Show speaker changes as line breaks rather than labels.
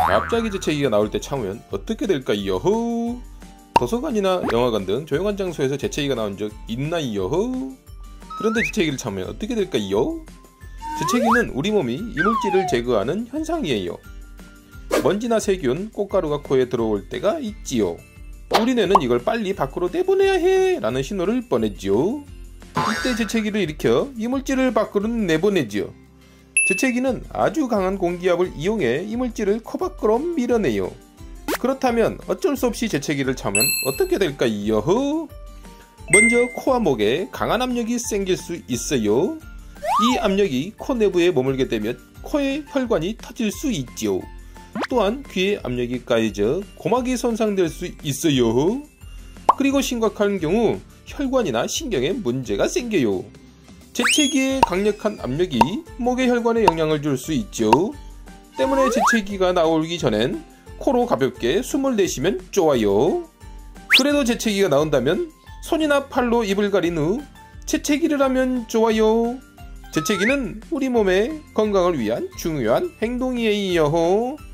갑자기 재채기가 나올 때 참으면 어떻게 될까요? 도서관이나 영화관 등 조용한 장소에서 재채기가 나온 적 있나요? 그런데 재채기를 참으면 어떻게 될까요? 재채기는 우리 몸이 이물질을 제거하는 현상이에요. 먼지나 세균, 꽃가루가 코에 들어올 때가 있지요. 우리 뇌는 이걸 빨리 밖으로 내보내야 해 라는 신호를 보내지요. 이때 재채기를 일으켜 이물질을 밖으로 내보내지요. 재채기는 아주 강한 공기압을 이용해 이물질을 코 밖으로 밀어내요. 그렇다면 어쩔 수 없이 재채기를 참으면 어떻게 될까요? 먼저 코와 목에 강한 압력이 생길 수 있어요. 이 압력이 코 내부에 머물게 되면 코의 혈관이 터질 수 있지요. 또한 귀에 압력이 가해져 고막이 손상될 수 있어요. 그리고 심각한 경우 혈관이나 신경에 문제가 생겨요. 재채기의 강력한 압력이 목의 혈관에 영향을 줄 수 있죠. 때문에 재채기가 나오기 전엔 코로 가볍게 숨을 내쉬면 좋아요. 그래도 재채기가 나온다면 손이나 팔로 입을 가린 후 재채기를 하면 좋아요. 재채기는 우리 몸의 건강을 위한 중요한 행동이에요.